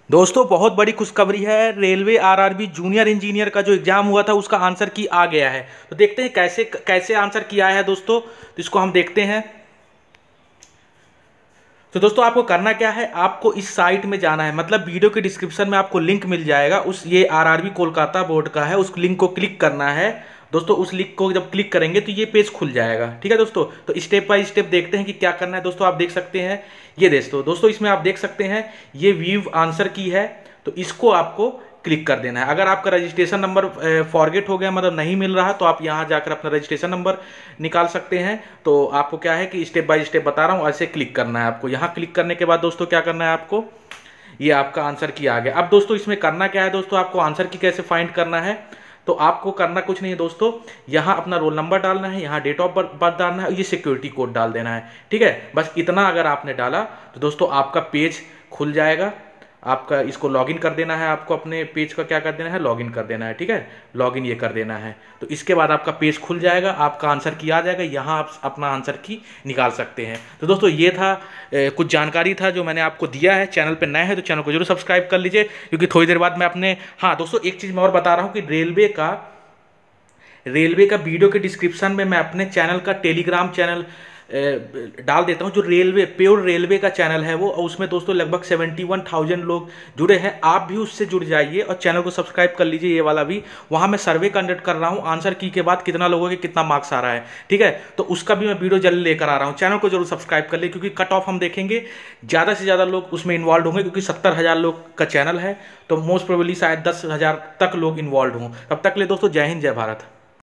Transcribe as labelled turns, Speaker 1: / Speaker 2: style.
Speaker 1: दोस्तों बहुत बड़ी खुशखबरी है। रेलवे आरआरबी जूनियर इंजीनियर का जो एग्जाम हुआ था उसका आंसर की आ गया है। तो देखते हैं कैसे कैसे आंसर की आया है दोस्तों। तो इसको हम देखते हैं। तो दोस्तों आपको करना क्या है, आपको इस साइट में जाना है, मतलब वीडियो के डिस्क्रिप्शन में आपको लिंक मिल जाएगा। उस ये आरआरबी कोलकाता बोर्ड का है, उस लिंक को क्लिक करना है। दोस्तों उस लिंक को जब क्लिक करेंगे तो ये पेज खुल जाएगा। ठीक है दोस्तों, तो स्टेप बाय स्टेप देखते हैं कि क्या करना है। दोस्तों आप देख सकते हैं, ये दोस्तों इसमें आप देख सकते हैं ये व्यू आंसर की है। तो इसको आपको क्लिक कर देना है। अगर आपका रजिस्ट्रेशन नंबर फॉरगेट हो गया, मतलब नहीं मिल रहा, तो आप यहाँ जाकर अपना रजिस्ट्रेशन नंबर निकाल सकते हैं। तो आपको क्या है कि स्टेप बाय स्टेप बता रहा हूँ, ऐसे क्लिक करना है आपको। यहाँ क्लिक करने के बाद दोस्तों क्या करना है आपको, ये आपका आंसर की आ गया। अब दोस्तों इसमें करना क्या है, दोस्तों आपको आंसर की कैसे फाइंड करना है। तो आपको करना कुछ नहीं है दोस्तों, यहाँ अपना रोल नंबर डालना है, यहाँ डेट ऑफ बर्थ डालना है, ये सिक्योरिटी कोड डाल देना है। ठीक है, बस इतना अगर आपने डाला तो दोस्तों आपका पेज खुल जाएगा। आपका इसको लॉगिन कर देना है, आपको अपने पेज का क्या कर देना है, लॉगिन कर देना है। ठीक है, लॉगिन ये कर देना है। तो इसके बाद आपका पेज खुल जाएगा, आपका आंसर की आ जाएगा। यहाँ आप अपना आंसर की निकाल सकते हैं। तो दोस्तों ये था कुछ जानकारी था जो मैंने आपको दिया है। चैनल पे नए हैं तो चैनल को जरूर सब्सक्राइब कर लीजिए, क्योंकि थोड़ी देर बाद मैं अपने, हाँ दोस्तों एक चीज़ मैं और बता रहा हूँ कि रेलवे का वीडियो के डिस्क्रिप्शन में मैं अपने चैनल का टेलीग्राम चैनल डाल देता हूं, जो रेलवे प्योर रेलवे का चैनल है वो। और उसमें दोस्तों लगभग 71,000 लोग जुड़े हैं। आप भी उससे जुड़ जाइए और चैनल को सब्सक्राइब कर लीजिए, ये वाला भी। वहां मैं सर्वे कंडक्ट कर रहा हूं, आंसर की के बाद कितना लोगों के कितना मार्क्स आ रहा है। ठीक है, तो उसका भी मैं वीडियो जल्द लेकर आ रहा हूँ। चैनल को जरूर सब्सक्राइब कर लिए, क्योंकि कट ऑफ हम देखेंगे, ज़्यादा से ज़्यादा लोग उसमें इन्वॉल्व होंगे, क्योंकि 70,000 लोग का चैनल है। तो मोस्ट प्रोबेबली शायद 10,000 तक लोग इन्वॉल्व हों। तब तक ले दोस्तों, जय हिंद जय भारत।